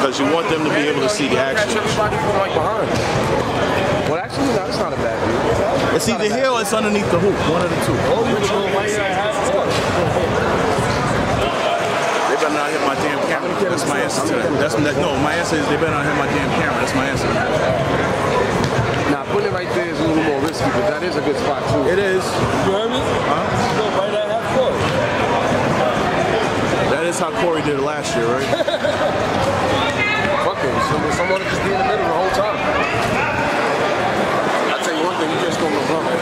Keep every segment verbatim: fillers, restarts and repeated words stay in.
because you want them to be able to see the action. Catch everybody from like behind. Well, actually, no, it's not a bad view. It's either here or it's underneath the hoop. One of the two. They better not hit my damn camera. That's my answer to that. That's that, no, my answer is they better not hit my damn camera. That's my answer. Now, putting it right there is a little more risky, but that is a good spot too. It is. You heard me? Huh? Go right at half court. That is how Corey did it last year, right? Fuck it. So, someone to just be in the middle the whole time. I'll tell you one thing, you just don't know wrong.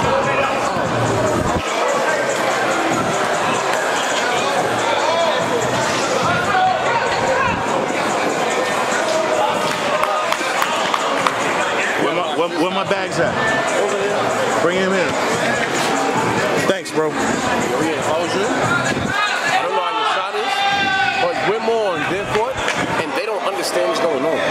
Where, where my bags at? Over there. Bring him in. Thanks, bro. Oh yeah, closure. I don't know how your shot is, but we're more on their court, and they don't understand what's going on.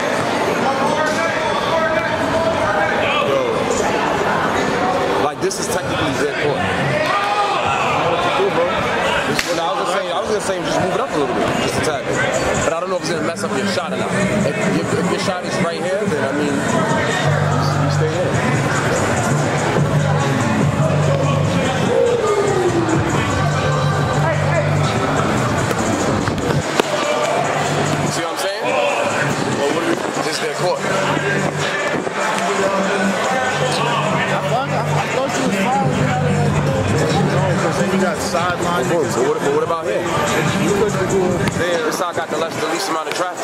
Yo. Like this is technically their court. What you do, bro? Well, I was gonna say, I was gonna say, just move it up a little bit, just a tad bit. But I don't know if it's gonna mess up your shot or not. If, if, if your shot is right here, then I mean, you stay here. See what I'm saying? Well, what are we? This is their court. Then you got sideline. But what, but what about here? You could be doing there. This side got the, less, the least amount of traffic.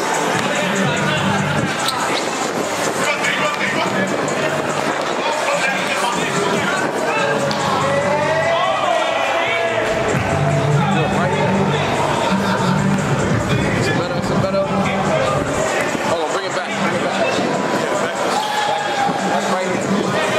It's a better, it's a better. Hold on, bring it back. Bring it back. Yeah, back. That's right here.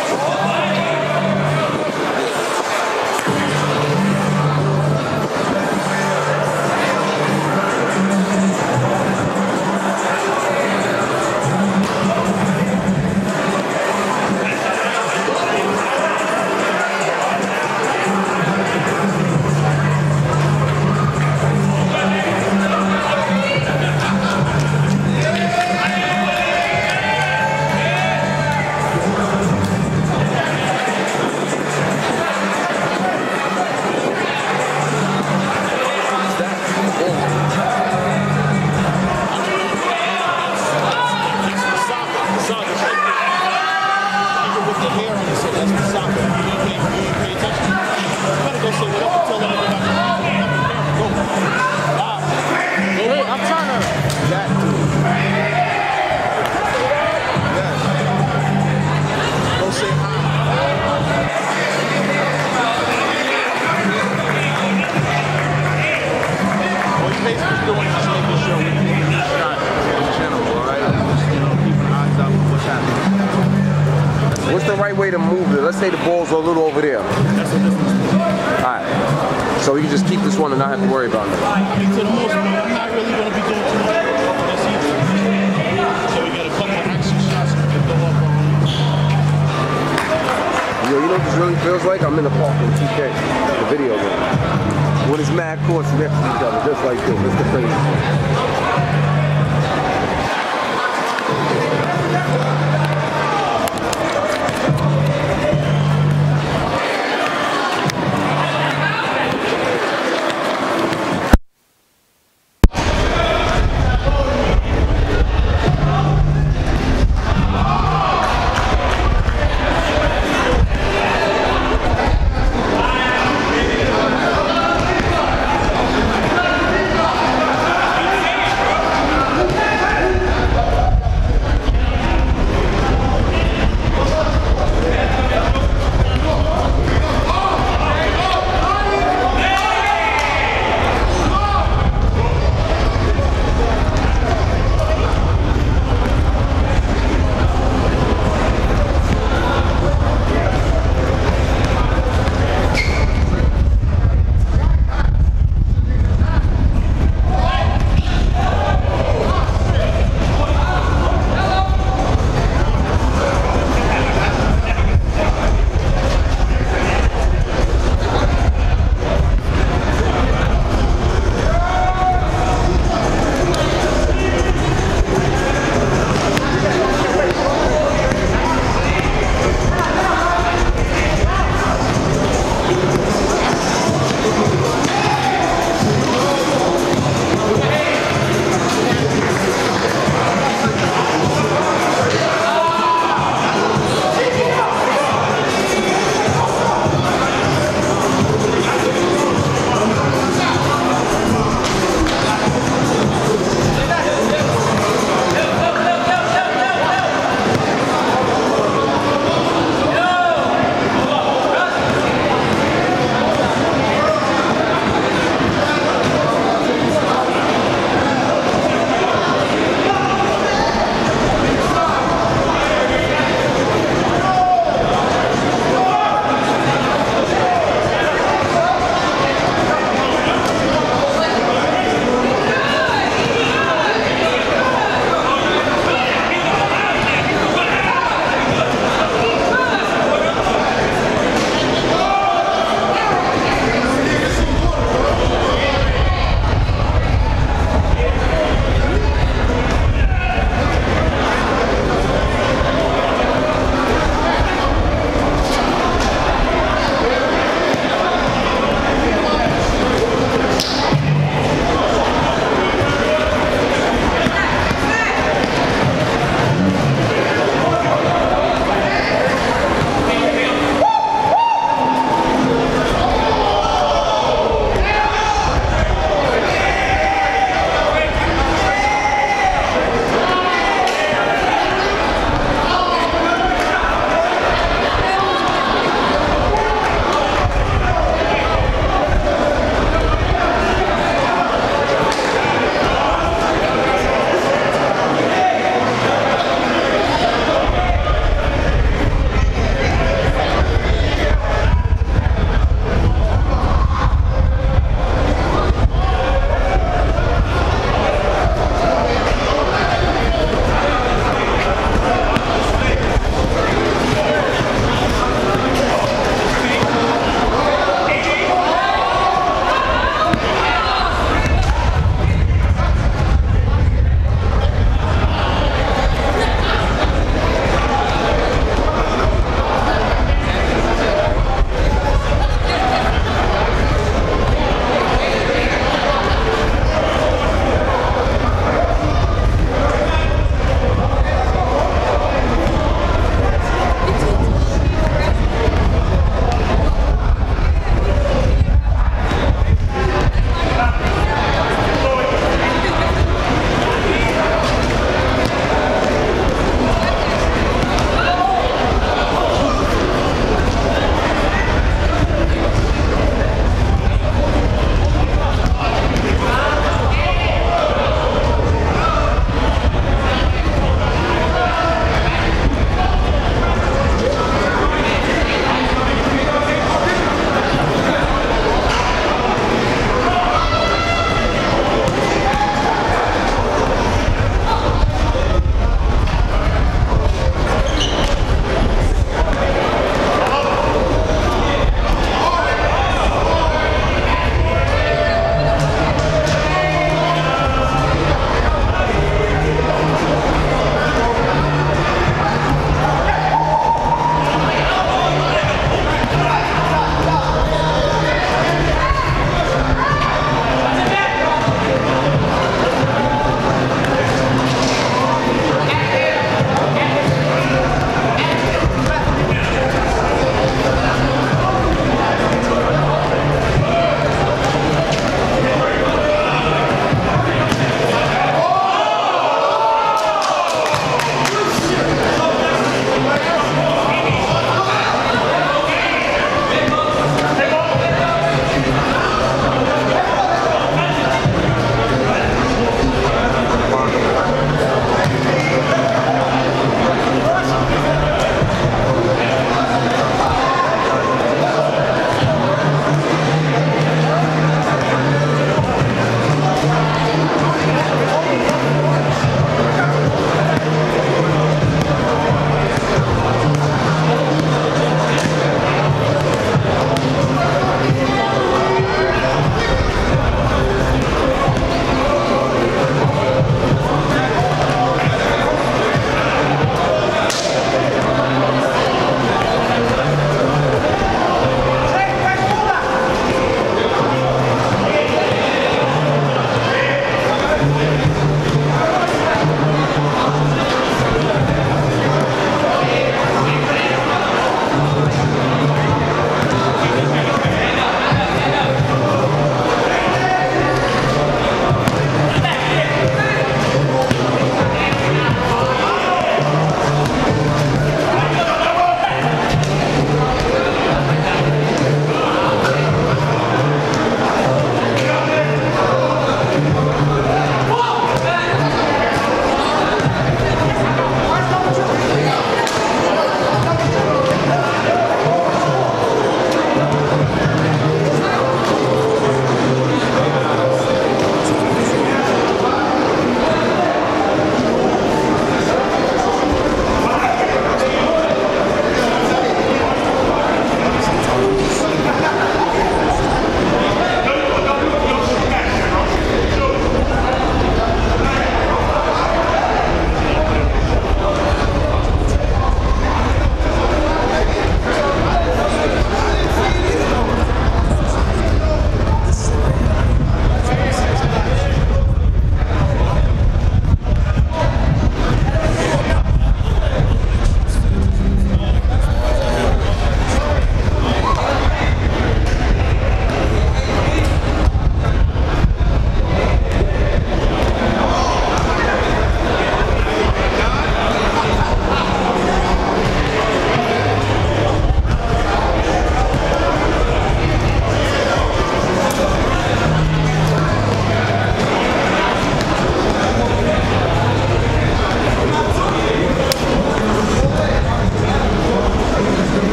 What's the right way to move it? Let's say the ball's a little over there. That's what this is. Alright. So we can just keep this one and not have to worry about it. I mean, to the most part, I'm not really going to be doing too much this either. So we got a couple of action shots we can go up on. Yo, you know what this really feels like? I'm in the park in two K, the video game. When it's mad courts next to each other, just like this. It's the crazy.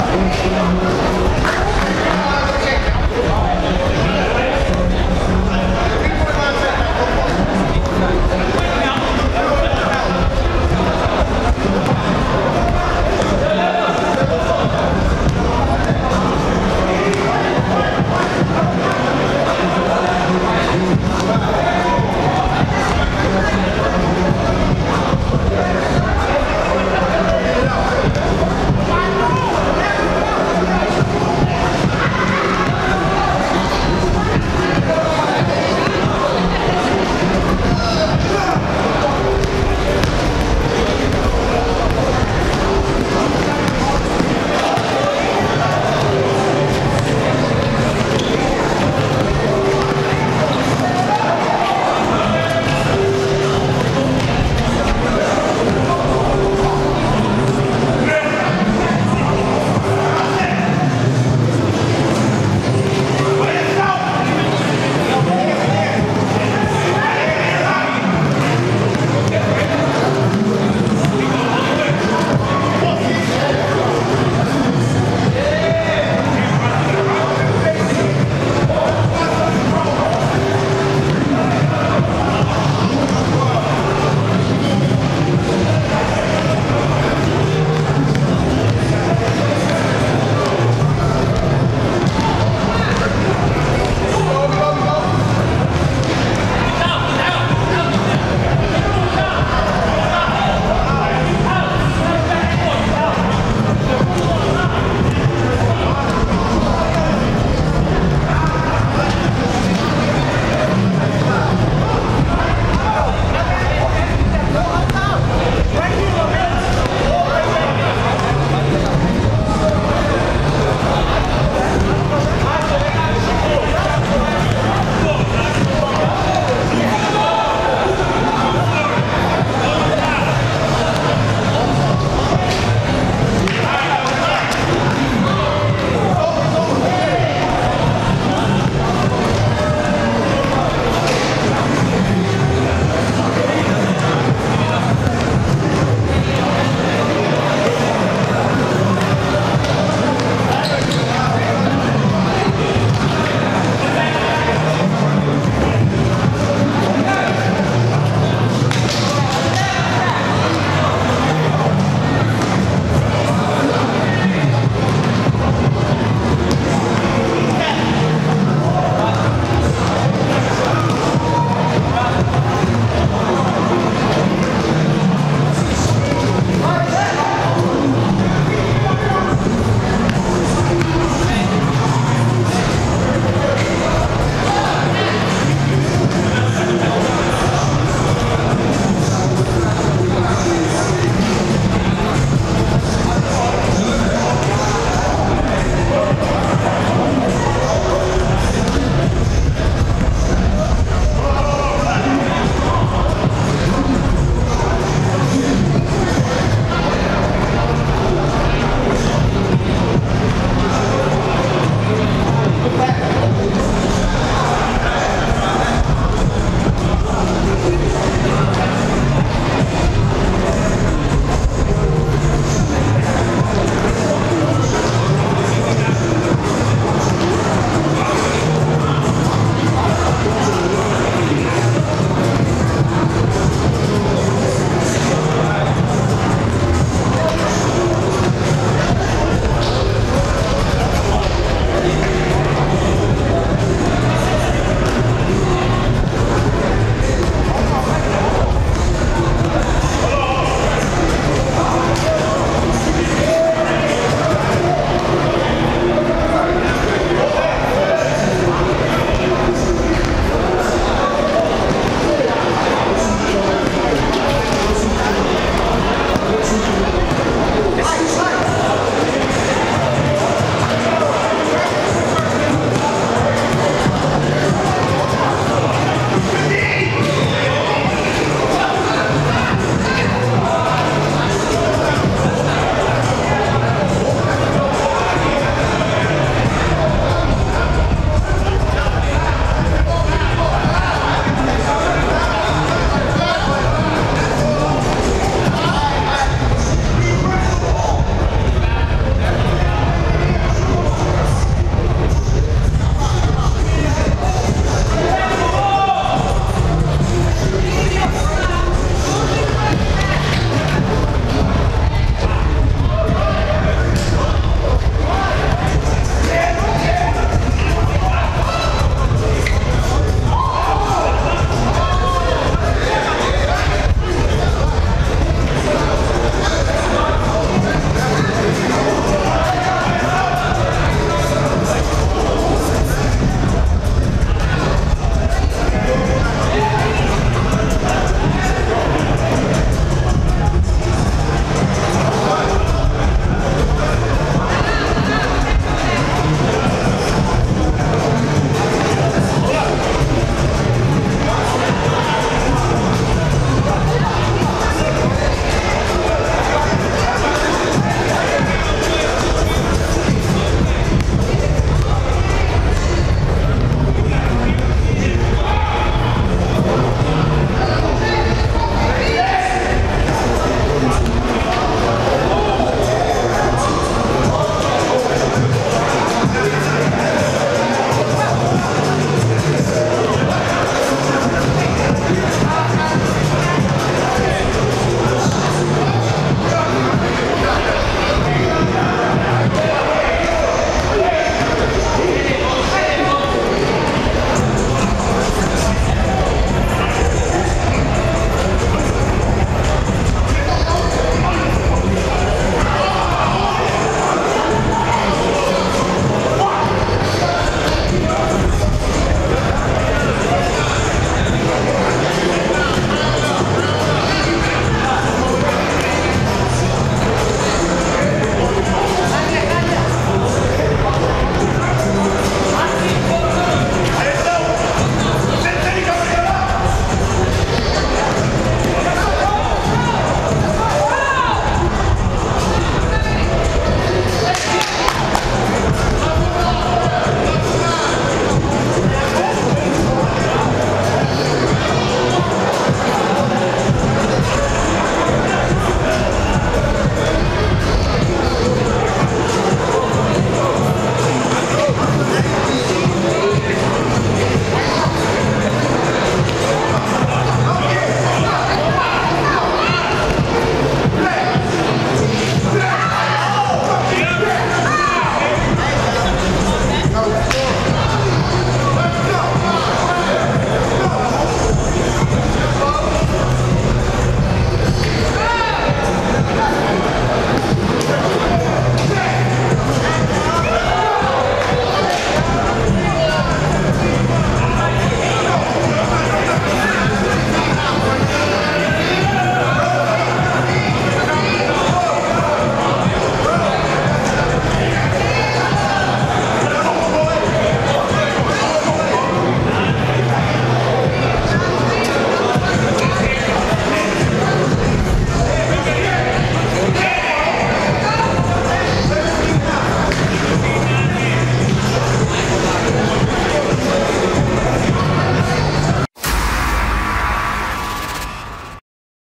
Thank you.